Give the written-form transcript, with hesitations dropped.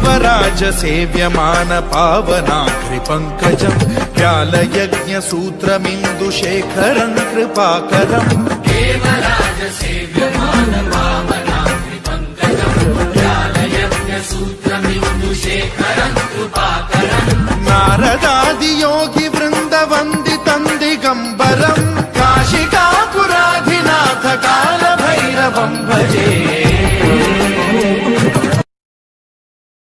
Devraj सेव्यमान पावनाग्रिपङ्कजम् व्यालयज्ञ सूत्रमिन्दुशेखरं कृपाकरम् Devraj सेव्यमान पावनाग्रिपङ्कजम् व्यालयज्ञ सूत्रमिन्दुशेखरं कृपाकरम् नारदादि Yogi वृन्द वन्दितं दिगम्बरम् काशिकापुराधिनाथ